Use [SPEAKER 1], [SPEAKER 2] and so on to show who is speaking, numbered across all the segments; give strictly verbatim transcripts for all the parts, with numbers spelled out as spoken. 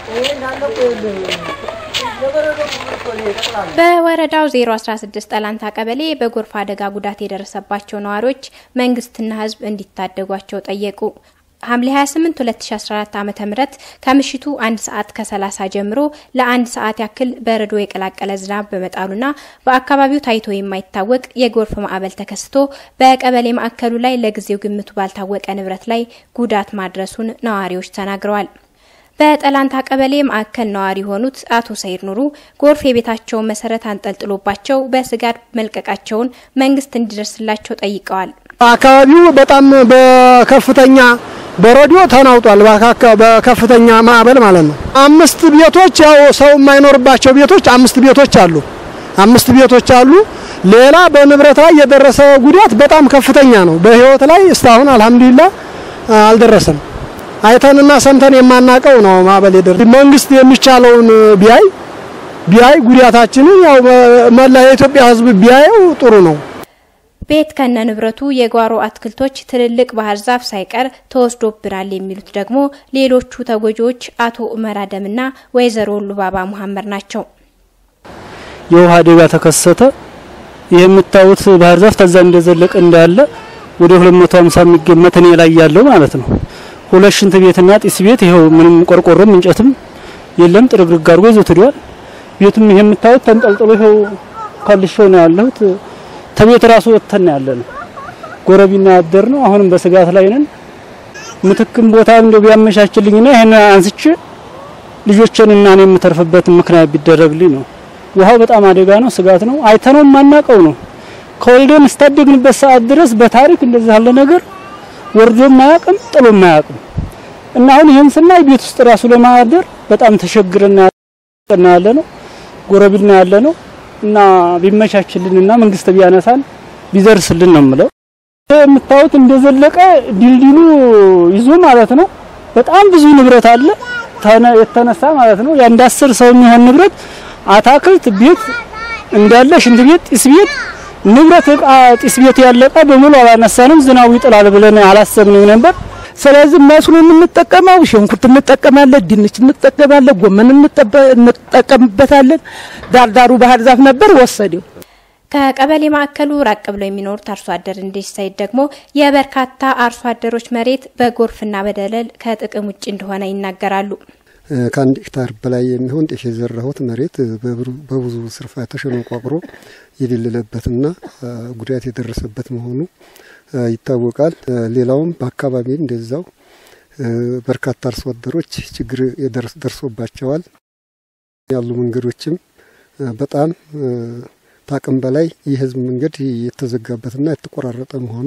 [SPEAKER 1] በወረዳው ዜሮ አስራ ስድስት ጠላንታ ቀበሌ በጎርፍ አደጋ ጉዳት የደረሰባቸው ነዋሪዎች መንግስትና ህዝብ እንዲታደጓቸው ጠየቁ። ሐምሌ ሃያ ስምንት ሁለት ሺህ አስራ አራት ዓመተ ምህረት ከምሽቱ አንድ ሰዓት ከሰላሳ ጀምሮ ለአንድ ሰዓት ያክል በረዶ የቀላቀለ ዝናብ በመጣሉና በአካባቢው ታይቶ የማይታወቅ የጎርፍ ማዕበል ተከስቶ በቀበሌ ማዕከሉ ላይ ለጊዜው ግምቱ ባልታወቀ ንብረት ላይ ጉዳት ማድረሱን ነዋሪዎች ተናግረዋል። በጠላንታ ቀበሌ ማዕከል ነዋሪ ሆኑት አቶ ሰይድ ኑሩ ጎርፍ የቤታቸው መሰረት አንጠልጥሎባቸው በስጋት መልቀቃቸውን መንግስት እንዲደርስላቸው ጠይቀዋል።
[SPEAKER 2] አካባቢው በጣም በከፍተኛ በረዶ ተናውጧል። በከፍተኛ ማዕበል ማለት ነው። አምስት ቤቶች ያው ሰው የማይኖርባቸው ቤቶች አምስት ቤቶች አሉ። አምስት ቤቶች አሉ። ሌላ በንብረት ላይ የደረሰ ጉዳት በጣም ከፍተኛ ነው። በህይወት ላይ እስካሁን አልহামዱሊላህ አልደረሰም። አይተንና ሰምተን የማናቀው ነው ማዕበል የደረሰ። መንግስት የሚቻለውን ቢያይ ቢያይ ጉዳታችንን ያው መላ የኢትዮጵያ ህዝብ ቢያየው ጥሩ ነው።
[SPEAKER 1] ቤት ከነ ንብረቱ የጓሮ አትክልቶች ትልልቅ ባህር ዛፍ ሳይቀር ተወስዶብናል የሚሉት ደግሞ ሌሎቹ ተጎጆች አቶ ኡመር አደምና ወይዘሮ ሉባባ መሐመድ ናቸው።
[SPEAKER 3] የውሃ አደጋ ተከሰተ። የምታዩት ባህር ዛፍ ተዛ እንደዘለቀ እንዳለ ወደ ሁለት መቶ ሃምሳ የሚገመት እኔ ላይ ያለው ማለት ነው። ሁለት ሽንት ቤትና ጢስ ቤት ይሄው ምንም ቆርቆሮም እንጨትም የለም ጥርግርግ አድርጎ ይዞትዷል። ቤቱም ይሄ የምታዩት ተንጠልጥሎ ይሄው ካልሾ ነው ያለሁት። ተቤት ራሱ ወተና ያለነ ጎረቢና ያደር ነው። አሁንም በስጋት ላይ ነን። ምትክም ቦታ እንደው ቢያመቻችልኝና ይሄን አንስቼ ልጆችንና እኔ የምተርፍበት ምክንያት ቢደረግልኝ ነው። ውሃው በጣም አደጋ ነው፣ ስጋት ነው። አይተነው ማናቀው ነው። ከወልደን እስታደግንበት ሰዓት ድረስ በታሪክ እንደዚህ ያለ ነገር ወርዶ ማያቅም ጥሎ ማያቅም እና አሁን ይሄን ስናይ ቤት ውስጥ ራሱ ለማደር በጣም ተሸግረና ያለ ነው። ጎረቢና ያለ ነው እና ቢመቻችልንና መንግስት ቢያነሳን ቢዘርስልን ነው ማለት። የምታዩት እንደዘለቀ ዲልዲሉ ይዞ ማለት ነው። በጣም ብዙ ንብረት አለ የተነሳ ማለት ነው። ያ እንዳስር ሰው የሚሆን ንብረት አታክልት ቤት እንዳለ ሽንት ቤት ጢስ ቤት ንብረት ጢስ ቤት ያለቀ በሙሉ አላነሳንም። ዝናቡ ይጥላል ብለን አላሰብንም ነበር። ስለዚህ መስኖን እንጠቀማው ሽንኩርት እንጠቀማለን፣ ድንች እንጠቀማለን፣ ጎመን እንጠቀምበታለን። ዳርዳሩ ባህር ዛፍ ነበር ወሰደው።
[SPEAKER 1] ከቀበሌ ማዕከሉ ራቅ ብሎ የሚኖሩት አርሶ አደር እንዲሳይድ ደግሞ የበርካታ አርሶ አደሮች መሬት በጎርፍና በደለል ከጥቅም ውጭ እንደሆነ ይናገራሉ።
[SPEAKER 4] ከአንድ ሄክታር በላይ የሚሆን ጤፍ የዘራሁት መሬት በብዙ ስርፋ ተሸነቋቅሮ የሌለበትና ጉዳት የደረሰበት መሆኑ ይታወቃል። ሌላውም በአካባቢ እንደዛው በርካታ አርሶ አደሮች ችግር ደርሶባቸዋል። ያሉ መንገዶችም በጣም ታቅም በላይ የህዝብ መንገድ የተዘጋበትና የተቆራረጠ መሆኑ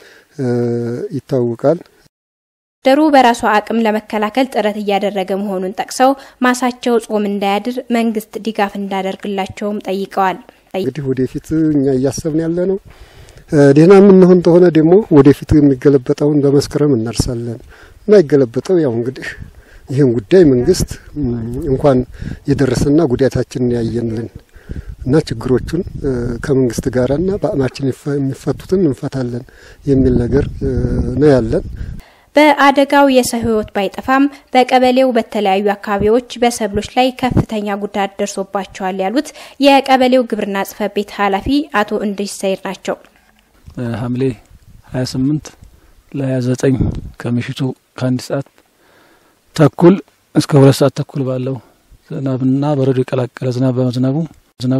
[SPEAKER 4] ይታወቃል።
[SPEAKER 1] ደሩ በራሱ አቅም ለመከላከል ጥረት እያደረገ መሆኑን ጠቅሰው ማሳቸው ጾም እንዳያድር መንግስት ድጋፍ እንዳደርግላቸውም ጠይቀዋል።
[SPEAKER 4] እንግዲህ ወደፊት እኛ እያሰብን ያለ ነው ደህና ምን ሆነ ተሆነ ደግሞ ወደፊት የሚገለበጠውን በመስከረም እናርሳለን እና ይገለበጠው ያው እንግዲህ ይሄን ጉዳይ መንግስት እንኳን የደረሰና ጉዳታችንን ያየንልን እና ችግሮቹን ከመንግስት ጋርና በአማችን የሚፈቱትን እንፈታለን የሚል ነገር ነው ያለን።
[SPEAKER 1] በአደጋው የሰው ህይወት ባይጠፋም በቀበሌው በተለያዩ አካባቢዎች በሰብሎች ላይ ከፍተኛ ጉዳት ደርሶባቸዋል ያሉት የቀበሌው ግብርና ጽሕፈት ቤት ኃላፊ አቶ እንድሪስ ሰይድ ናቸው።
[SPEAKER 3] ሐምሌ ሃያ ስምንት ለሃያ ዘጠኝ ከምሽቱ ከአንድ ሰዓት ተኩል እስከ ሁለት ሰዓት ተኩል ባለው ዝናብና በረዶ የቀላቀለ ዝናብ በመዝነቡ ዝናቡ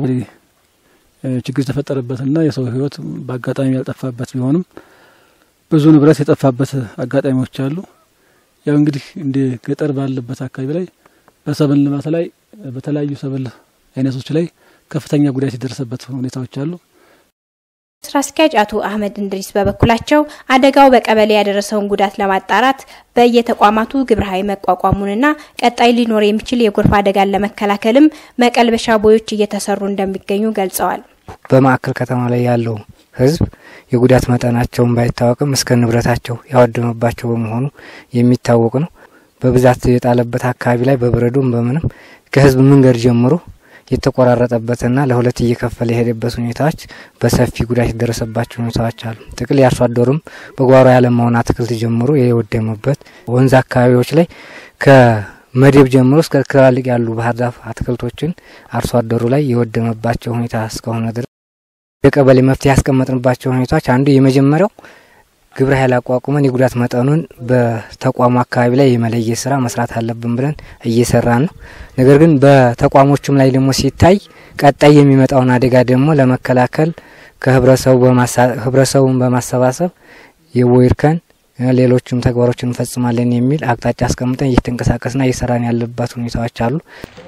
[SPEAKER 3] ችግር ተፈጠረበትና የሰው ህይወት በአጋጣሚ ያልጠፋበት ቢሆንም ብዙ ንብረት የጠፋበት አጋጣሚዎች አሉ። ያው እንግዲህ እንደ ገጠር ባለበት አካባቢ ላይ በሰብል ልማት ላይ በተለያዩ ሰብል አይነቶች ላይ ከፍተኛ ጉዳት የደረሰበት ሁኔታዎች አሉ። ስራ አስኪያጅ አቶ አህመድ እንድሪስ በበኩላቸው አደጋው በቀበሌ ያደረሰውን ጉዳት ለማጣራት በየተቋማቱ ግብረ ኃይል መቋቋሙንና ቀጣይ ሊኖር የሚችል የጎርፍ አደጋን ለመከላከልም መቀልበሻ ቦዮች እየተሰሩ እንደሚገኙ ገልጸዋል።
[SPEAKER 5] በማዕከል ከተማ ላይ ያለው ህዝብ የጉዳት መጠናቸውን ባይታወቅም እስከ ንብረታቸው ያወደመባቸው በመሆኑ የሚታወቅ ነው። በብዛት የጣለበት አካባቢ ላይ በበረዶም በመንም ከህዝብ መንገድ ጀምሮ የተቆራረጠበትና ለሁለት እየከፈለ የሄደበት ሁኔታዎች በሰፊ ጉዳት የደረሰባቸው ሁኔታዎች አሉ። ጥቅል ያርሶ አደሩም በጓሮ ያለማውና አትክልት ጀምሮ የወደመበት ወንዝ አካባቢዎች ላይ ከ መደብ ጀምሮ እስከ ትላልቅ ያሉ ባህር ዛፍ አትክልቶችን አርሶ አደሩ ላይ የወደመባቸው ሁኔታ እስከሆነ ድረስ የቀበሌ መፍትሄ ያስቀመጥንባቸው ሁኔታዎች አንዱ የመጀመሪያው ግብረ ኃይል አቋቁመን የጉዳት መጠኑን በተቋሙ አካባቢ ላይ የመለየት ስራ መስራት አለብን ብለን እየሰራን ነው። ነገር ግን በተቋሞቹም ላይ ደግሞ ሲታይ ቀጣይ የሚመጣውን አደጋ ደግሞ ለመከላከል ከህብረተሰቡ በማህበረሰቡን በማሰባሰብ የወይርከን ሌሎችም ተግባሮችን እንፈጽማለን የሚል አቅጣጫ አስቀምጠን እየተንቀሳቀስና እየሰራን ያለበት ሁኔታዎች አሉ።